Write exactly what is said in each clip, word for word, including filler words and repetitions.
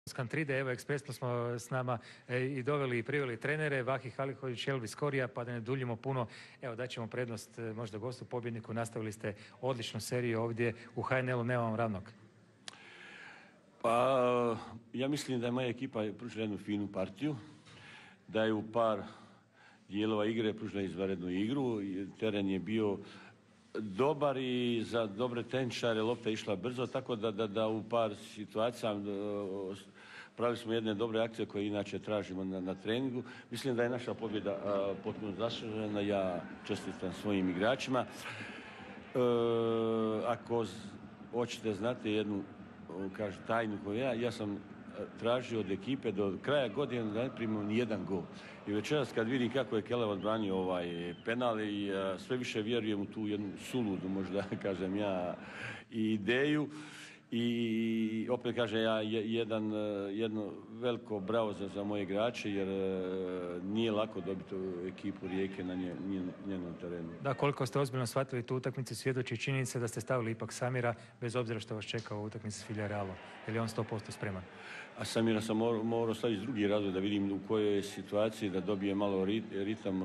Skantride, evo ekspresno smo s nama e, i doveli i priveli trenere Vahi Halihović, Elvis Korija, pa da ne duljimo puno, evo daćemo prednost e, možda gostu pobjedniku, nastavili ste odličnu seriju ovdje u H N L-u, nema vam ravnog. Pa ja mislim da je moja ekipa pružila jednu finu partiju, da je u par dijelova igre pružila izvanrednu igru, teren je bio dobar i za dobre tenčare lopta je išla brzo, tako da, da, da u par situacija pravili smo jedne dobre akcije koje inače tražimo na, na treningu. Mislim da je naša pobjeda a, potpuno zaslužena, ja čestitam svojim igračima. E, ako hoćete znati jednu kaže, tajnu koju ja, ja sam tražio od ekipe do kraja godine da ne primimo ni jedan gol. I večeras kad vidim kako je Kelev odbranio ovaj penal i a, sve više vjerujem u tu jednu suludu, možda kažem ja, i ideju. I opet kažem ja jedan, jedno veliko bravo za, za moje igrače jer uh, nije lako dobiti ekipu Rijeke na nje, njenom terenu. Da, koliko ste ozbiljno shvatili tu utakmicu svjedoči činjenica da ste stavili ipak Samira bez obzira što vas čeka u utakmici s Villarrealom. Je li on sto posto spreman? A Samira sam morao, morao staviti s drugi razlog da vidim u kojoj je situaciji da dobije malo rit, ritam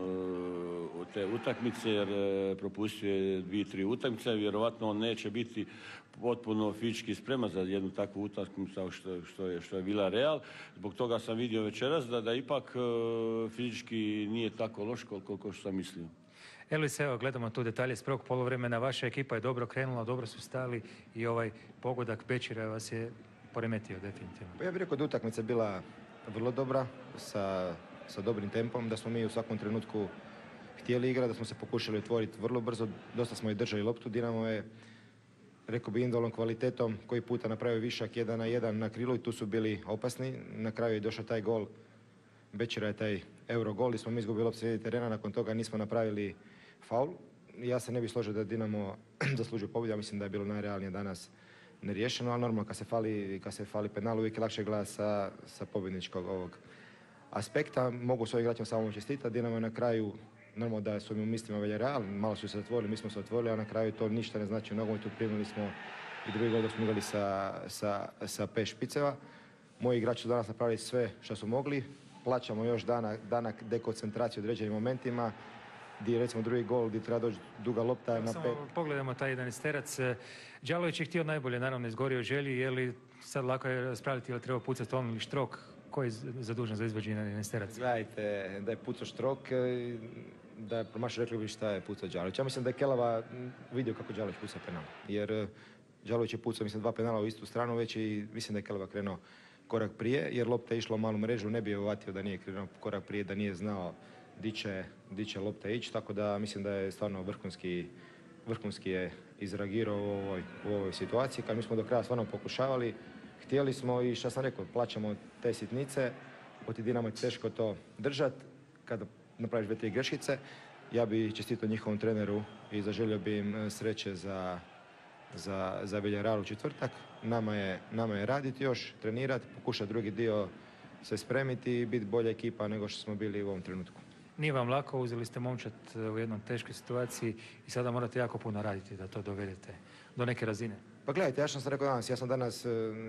uh, te utakmice jer uh, propustio je dvije, tri utakmice. Vjerovatno on neće biti potpuno fizički spreman za jednu takvu utakmicu što, što je, što je Villarreal. Zbog toga sam vidio večeras da, da ipak uh, fizički nije tako loš koliko što sam mislio. Elvis, evo, gledamo tu detalje s prvog poluvremena. Vaša ekipa je dobro krenula, dobro su stali i ovaj pogodak Bećira vas je poremetio definitivno. Ja bih rekao da utakmica bila vrlo dobra, sa, sa dobrim tempom, da smo mi u svakom trenutku htjeli igrati, da smo se pokušali otvoriti vrlo brzo, dosta smo i držali loptu. Dinamo je, rekao bi, individualnom kvalitetom koji puta napravio višak jedan na jedan na krilu i tu su bili opasni. Na kraju je došao taj gol Bećira, je taj euro gol i smo mi izgubili loptu sredi terena, nakon toga nismo napravili faul. Ja se ne bih složio da Dinamo zaslužio pobjedu, ja mislim da je bilo najrealnije danas neriješeno, ali normalno kad se fali, kad se fali penal uvijek je lakše gledati sa, sa pobjedničkog ovog aspekta. Mogu svojim igračima samo čestitati. Dinamo je na kraju, normalno da su mi u mislima Villarreal, malo su se otvorili, mi smo se otvorili, a na kraju to ništa ne znači u nogometu. Primili smo i drugi gol dok smo igrali sa, sa, sa pet špiceva. Moji igrači su danas napravili sve što su mogli. Plaćamo još dana, dana dekoncentraciju u određenim momentima, gdje recimo drugi gol, gdje treba doći duga lopta na pet. Pogledamo taj jedanaesterac. Đalović je htio najbolje, naravno izgorio želji, je li sad lako je raspraviti ili treba pucati on ili Štrok? Ko je zadužen za izvođenje jedanaesteraca? Gledajte, da je pucao Štrok, da je promašao, rekli bi šta je pucao Đalović. Ja mislim da je Kelava vidio kako Đalović puca penal. Jer Đalović je pucao, mislim, dva penala u istu stranu već i mislim da je Kelava krenuo korak prije, jer lopta je išla u malu mrežu, ne bi je uvatio da nije krenuo korak prije, da nije znao di će, di će lopta ići, tako da mislim da je stvarno vrhunski, vrhunski je izreagirao u ovoj, u ovoj situaciji. Kad mi smo do kraja stvarno pokušavali, htjeli smo i šta sam rekao, plaćamo te sitnice, od Dinamo je teško to držati, kada napraviš dvije, tri greškice. Ja bi čestitao njihovom treneru i zaželio bi im sreće za, za, za Villarreal u četvrtak. Nama je, nama je raditi još, trenirati, pokušati drugi dio se spremiti i biti bolja ekipa nego što smo bili u ovom trenutku. Nije vam lako, uzeli ste momčad u jednoj teškoj situaciji i sada morate jako puno raditi da to dovedete do neke razine. Pa gledajte, ja što sam rekao danas, ja sam danas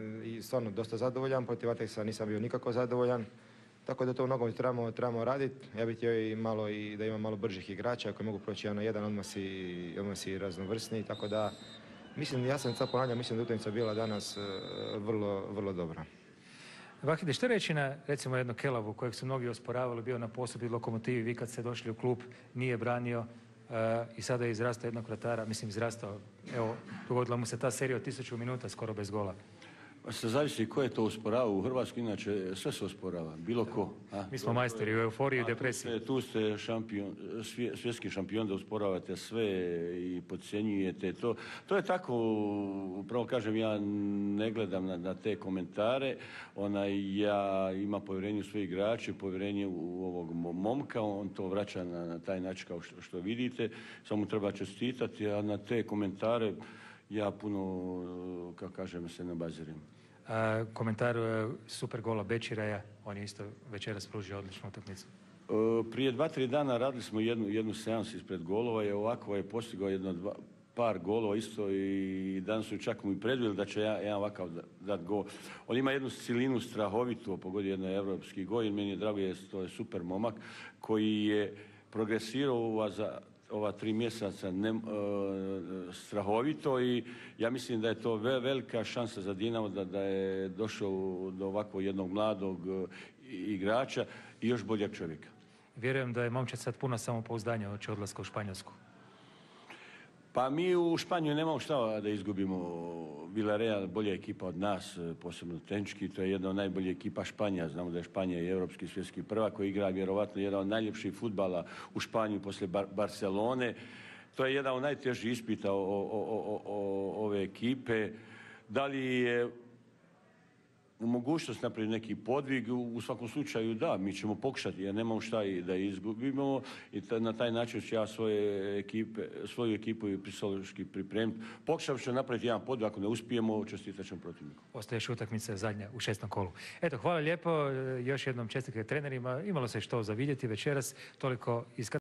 i stvarno dosta zadovoljan, protiv Ateksa nisam bio nikako zadovoljan, tako da to u nogometu trebamo, trebamo raditi. Ja bih htio i malo i da ima malo bržih igrača koji mogu proći jedan na jedan, odmah si, odmah si raznovrsni, tako da mislim, ja sam sad ponavljam, mislim da utakmica bila danas vrlo, vrlo dobra. Vahide, što reći na recimo jednu Kelavu kojeg su mnogi osporavali, bio na posudbi Lokomotivi, vi kad ste došli u klub nije branio uh, i sada je izrastao jednog vratara, mislim izrastao, evo, dogodila mu se ta serija od tisuću minuta skoro bez gola. Se zavisi ko je to usporavao u Hrvatskoj, inače sve se usporava, bilo ko. A? Mi smo majstori u euforiji i depresiji. Tu ste, tu ste šampion, svje, svjetski šampion da usporavate sve i podcjenjujete to. To je tako, upravo kažem, ja ne gledam na, na te komentare. Onaj, ja imam povjerenje u svoje igrače, povjerenje u ovog momka, on to vraća na, na taj način kao što, što vidite. Samo treba čestitati, a na te komentare ja puno, kako kažem, se ne baziram. A, komentar super gola Bećiraja, on je isto večeras pružio odličnu utakmicu. Prije dva, tri dana radili smo jednu, jednu seansu ispred golova i ovako je postigao jedno dva, par golova isto i danas su čak mu i predvili da će jedan ovakav dat gol. On ima jednu silinu strahovitu, pogodio jedan evropski gol i meni je drago, je, to je super momak koji je progresirao za ova tri mjeseca ne, uh, strahovito i ja mislim da je to ve, velika šansa za Dinamo da, da je došao do ovakvog jednog mladog uh, igrača i još boljeg čovjeka. Vjerujem da je momčad sad puno samopouzdanja oči odlaska u Španjolsku. Pa mi u Španiju nemamo šta da izgubimo. Villarreal bolja ekipa od nas, posebno tehnički, to je jedna od najboljih ekipa Španija. Znamo da je Španija i europski svjetski prvak koji igra vjerovatno jedan od najljepših fudbala u Španiji poslije Bar Barcelone. To je jedan od najtežih ispita o, o, o, o, ove ekipe. Da li je u mogućnost napraviti neki podvig, u svakom slučaju da, mi ćemo pokušati, jer nemamo šta i da izgubimo i na taj način ću ja svoje ekipe, svoju ekipu i psihološki pripremiti. Pokušat ću napraviti jedan podvig, ako ne uspijemo, čestitat ćemo protivniku. Ostaješ utakmica zadnja u šestom kolu. Eto, hvala lijepo, još jednom čestitke trenerima, imalo se što za vidjeti večeras, toliko iz